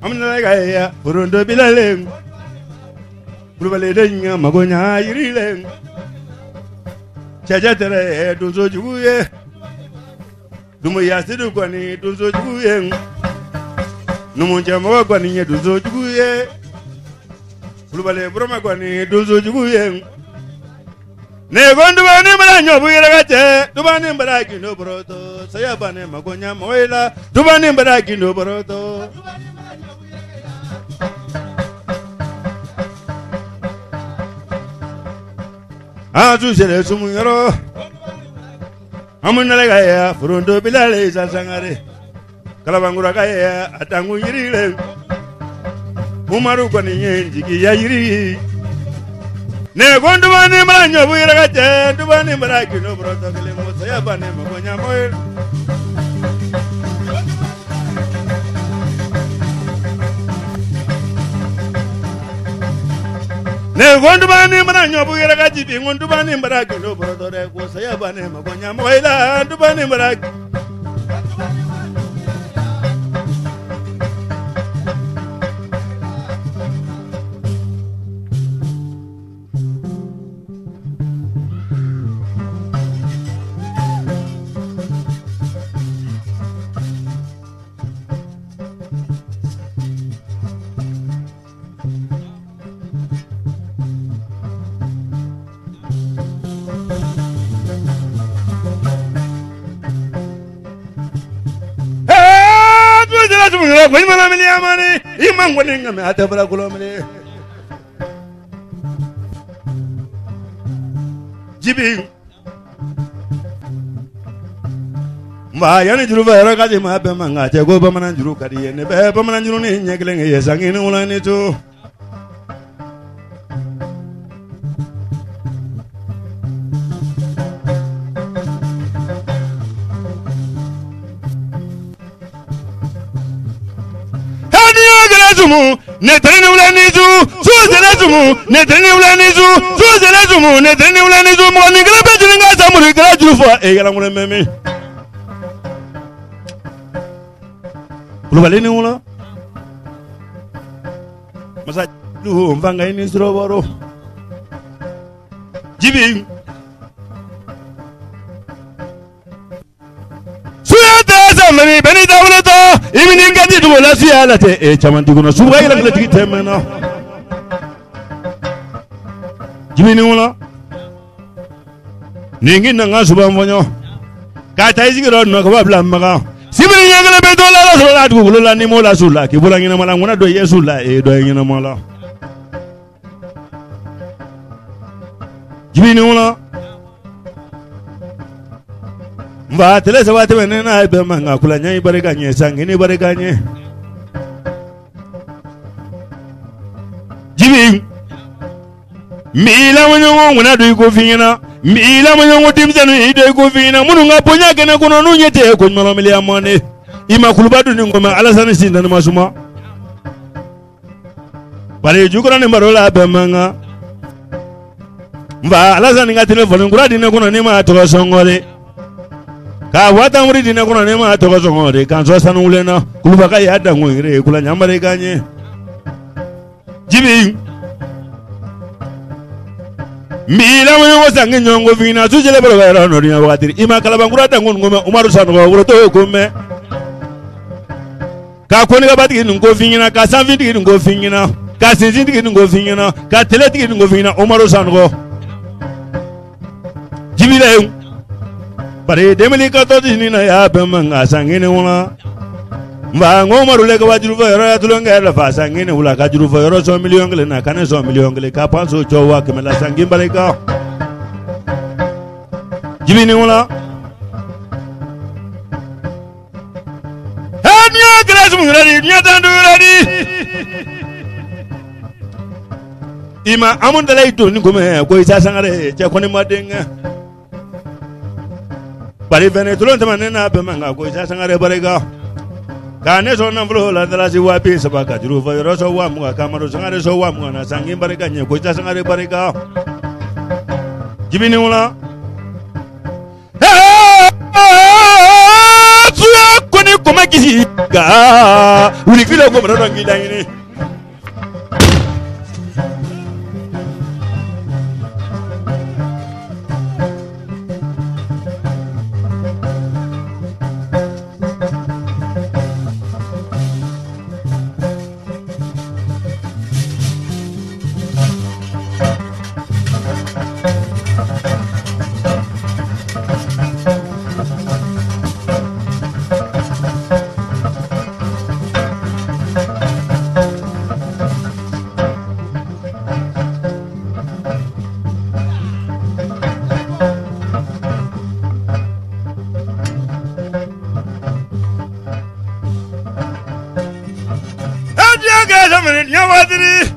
amna gaya furundo bilaleng bulbale denya magonya yirileng chajatere dunzo juye dumo yasidu kwani dunzo juye numunja mawa kwani dunzo juye bulbale broma kwani dunzo juye ne gondu bani mara nyobu yiragache dubani mara kino broto saya bane magonya moila dubani mara kino broto azu sele sumuyoro amunale gaya furundo bilale sasangare kalabangura gaya atangu yirile umaru kwani njigi ya yiri ne gondu bani mara nyobu yiragache dubani mara kino broto kele mo saya bane magonya moila ne gondu bani mara nyobu yeraga jibi gondu bani mara kino brodo re ko saya bani magonya moila gondu bani mara Kwenye mala mili amani imang kwenye ngame hata bala kulo mili jibi mba yani juru ba yara kaji ma be manga te go ba manan juru kadi ne be ba manan juru ni nyekle nge yesangi ni wala ni to ne tene wala nizu suzela zumu ne tene wala nizu suzela zumu ne tene wala nizu mo ni gele bejulu nga samuri gele juru fo e yala ngule meme lu bale ni wala masa lu mvanga ini sroboro jibi mami beni dawla to imini ngati du la siala te e chamanti kuno suba ila ngati kitemena jimini wala ningi nanga suba mfonyo ka taizi giro no ko babla maga sibiri ngala be do la so la du la ni mo la sula ki bula ngina mala ngona do yesu la e do ngina mala jimini wala mba tele sabate wenena ibe manga kula nyai bareka nye sangini bareka nye jibi mila mwenye ngona do iko fingina mila mwenye ngotimza no ido iko fingina munu ngaponya kene kuno nunyete ko nyalo mili amone ima kulubadu ni ngoma alasani sinda na masuma bare jukura ni marola be manga mba alasani nga telefone nguradi ne kuno ni ma to songore ka wata muri dine kuna nema atoka zongore kanzo sanu ulena kulubaka ya dango ire kula nyambare kanye jibi mila mwenye wasange nyongo vina sujele baro gara no nya wakati ima kalabangura dango ngome umaru sanu ko to kome ka koni ka batiki ngo vina ka sanviti ngo vina ka sinzinti ngo vina ka teleti ngo vina umaru sanu ko jibi le bare demeli ka to dinina ya be manga sangene wala mba ngomaru le ka wajuru fa yoro ya tulonga la fa sangene wala ka juru fa yoro 100 million ngele na kane 100 million ngele ka panso chowa kemela sangim bare ka jibini wala hanya grazu nguradi nyatandu radi ima amun dalai to ni gome ko isa sangare je koni madenga bari bene tulon tamane na be manga ko isa sangare barega kane so na vlo la dala si wapi sabaka juru fa yoro so wa mu ka maro sangare so wa mu na sangim barega nye ko isa sangare barega jibini wala suya koni kuma kisi ga wuli kilo ko mana ngi dai ni Yawadri